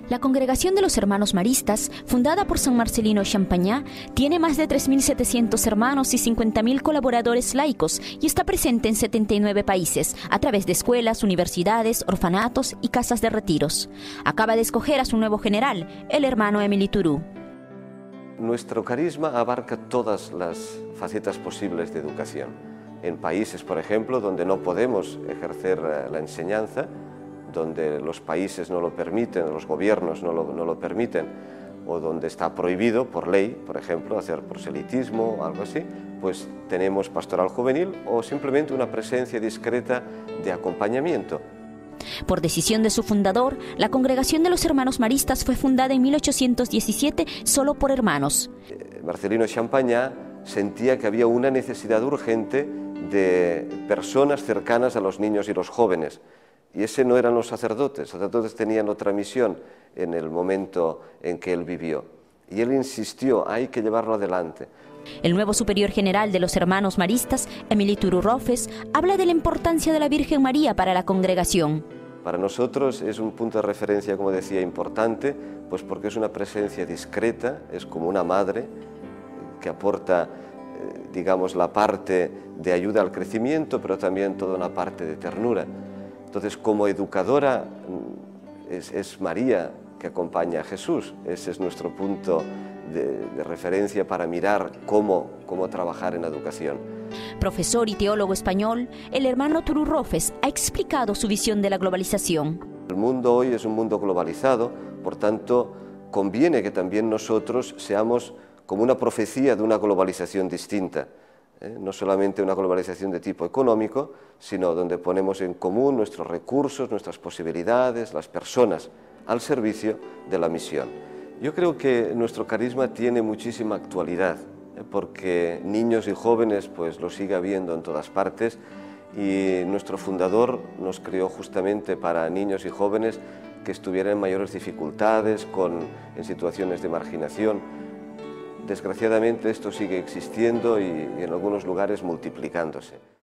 La Congregación de los Hermanos Maristas, fundada por San Marcelino Champagnat, tiene más de 3.700 hermanos y 50.000 colaboradores laicos y está presente en 79 países a través de escuelas, universidades, orfanatos y casas de retiros. Acaba de escoger a su nuevo general, el hermano Émile Tourou. Nuestro carisma abarca todas las facetas posibles de educación. En países, por ejemplo, donde no podemos ejercer la enseñanza, donde los países no lo permiten, los gobiernos no lo permiten, o donde está prohibido por ley, por ejemplo, hacer proselitismo o algo así, pues tenemos pastoral juvenil o simplemente una presencia discreta de acompañamiento. Por decisión de su fundador, la Congregación de los Hermanos Maristas fue fundada en 1817 solo por hermanos. Marcelino Champagnat sentía que había una necesidad urgente de personas cercanas a los niños y los jóvenes. Y ese no eran los sacerdotes tenían otra misión en el momento en que él vivió. Y él insistió, hay que llevarlo adelante. El nuevo superior general de los Hermanos Maristas, Émile Tourou, habla de la importancia de la Virgen María para la congregación. Para nosotros es un punto de referencia, como decía, importante, pues porque es una presencia discreta, es como una madre que aporta, digamos, la parte de ayuda al crecimiento, pero también toda una parte de ternura. Entonces, como educadora, es María que acompaña a Jesús. Ese es nuestro punto de referencia para mirar cómo trabajar en la educación. Profesor y teólogo español, el hermano Tourou ha explicado su visión de la globalización. El mundo hoy es un mundo globalizado, por tanto, conviene que también nosotros seamos como una profecía de una globalización distinta. No solamente una globalización de tipo económico, sino donde ponemos en común nuestros recursos, nuestras posibilidades, las personas, al servicio de la misión. Yo creo que nuestro carisma tiene muchísima actualidad, porque niños y jóvenes pues lo sigue habiendo en todas partes, y nuestro fundador nos creó justamente para niños y jóvenes que estuvieran en mayores dificultades, en situaciones de marginación. Desgraciadamente esto sigue existiendo y en algunos lugares multiplicándose.